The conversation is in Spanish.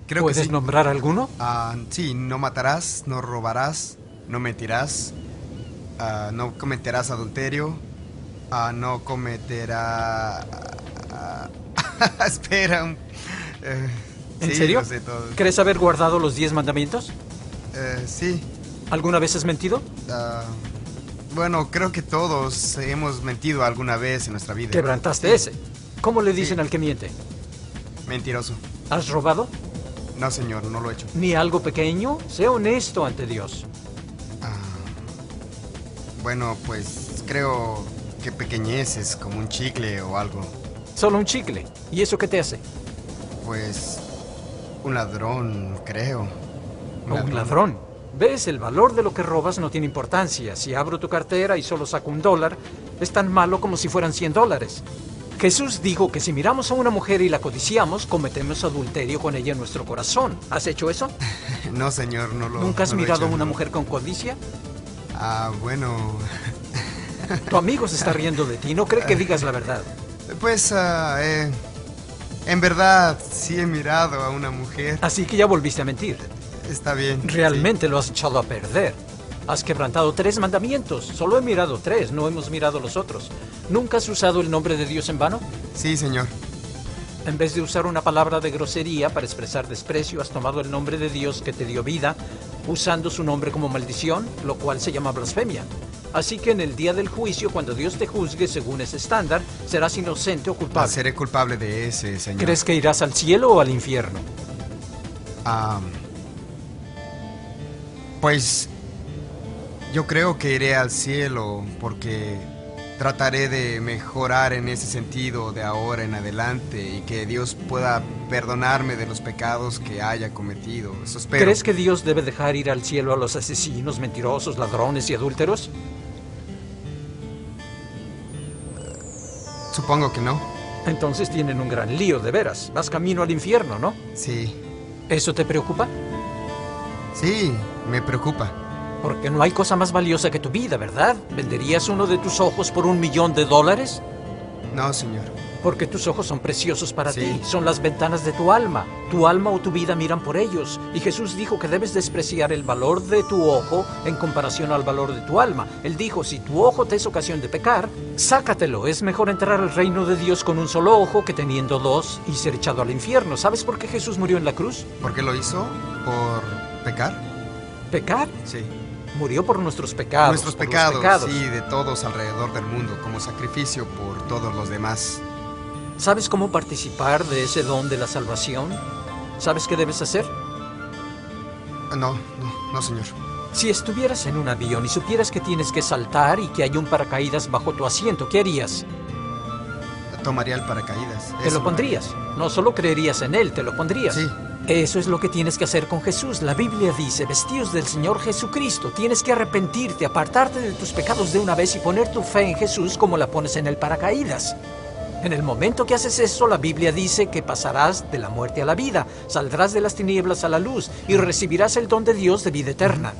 Creo que ¿Puedes sí. nombrar alguno? Sí, no matarás, no robarás, no mentirás, no cometerás adulterio, no cometerá... espera. ¿En Sí, serio? lo sé todo. ¿Crees haber guardado los 10 mandamientos? Sí. ¿Alguna vez has mentido? ah, bueno, creo que todos hemos mentido alguna vez en nuestra vida. Quebrantaste Sí, ese. ¿Cómo le dicen sí. al que miente? Mentiroso. ¿Has robado? No, señor, no lo he hecho. ¿Ni algo pequeño? Sé honesto ante Dios. Ah, bueno, pues creo que pequeñeces, como un chicle o algo. Solo un chicle. ¿Y eso qué te hace? Pues un ladrón, creo. Un ladrón. ¿Ves? El valor de lo que robas no tiene importancia. Si abro tu cartera y solo saco $1, es tan malo como si fueran $100. Jesús dijo que si miramos a una mujer y la codiciamos, cometemos adulterio con ella en nuestro corazón. ¿Has hecho eso? No, señor, no lo ¿Nunca has no lo he mirado a hecho, una no. mujer con codicia? Bueno, Tu amigo se está riendo de ti. No cree que digas la verdad. pues en verdad sí he mirado a una mujer. Así que ya volviste a mentir. Está bien. Realmente lo has echado a perder. Has quebrantado 3 mandamientos. Solo he mirado 3, no hemos mirado los otros. ¿Nunca has usado el nombre de Dios en vano? Sí, señor. En vez de usar una palabra de grosería para expresar desprecio, has tomado el nombre de Dios que te dio vida, usando su nombre como maldición, lo cual se llama blasfemia. Así que en el día del juicio, cuando Dios te juzgue según ese estándar, serás inocente o culpable. Seré culpable de ese, señor. ¿Crees que irás al cielo o al infierno? Pues yo creo que iré al cielo porque trataré de mejorar en ese sentido de ahora en adelante y que Dios pueda perdonarme de los pecados que haya cometido. Eso espero. ¿Crees que Dios debe dejar ir al cielo a los asesinos, mentirosos, ladrones y adúlteros? Supongo que no. Entonces tienen un gran lío, de veras. Vas camino al infierno, ¿no? Sí. ¿Eso te preocupa? Sí, me preocupa. Porque no hay cosa más valiosa que tu vida, ¿verdad? ¿Venderías uno de tus ojos por $1.000.000? No, señor. Porque tus ojos son preciosos para Sí. ti. Son las ventanas de tu alma. Tu alma o tu vida miran por ellos. Y Jesús dijo que debes despreciar el valor de tu ojo en comparación al valor de tu alma. Él dijo, si tu ojo te es ocasión de pecar, sácatelo. Es mejor entrar al reino de Dios con un solo ojo que teniendo 2 y ser echado al infierno. ¿Sabes por qué Jesús murió en la cruz? ¿Por qué lo hizo? ¿Por pecar? ¿Pecar? Sí. Murió por nuestros pecados. Nuestros por los pecados, sí, de todos alrededor del mundo, como sacrificio por todos los demás. ¿Sabes cómo participar de ese don de la salvación? ¿Sabes qué debes hacer? No, señor. Si estuvieras en un avión y supieras que tienes que saltar y que hay un paracaídas bajo tu asiento, ¿qué harías? Tomaría el paracaídas. Te Eso lo pondrías. No solo creerías en él, te lo pondrías. Sí. Eso es lo que tienes que hacer con Jesús. La Biblia dice, vestidos del Señor Jesucristo. Tienes que arrepentirte, apartarte de tus pecados de una vez y poner tu fe en Jesús como la pones en el paracaídas. En el momento que haces eso, la Biblia dice que pasarás de la muerte a la vida, saldrás de las tinieblas a la luz y recibirás el don de Dios de vida eterna.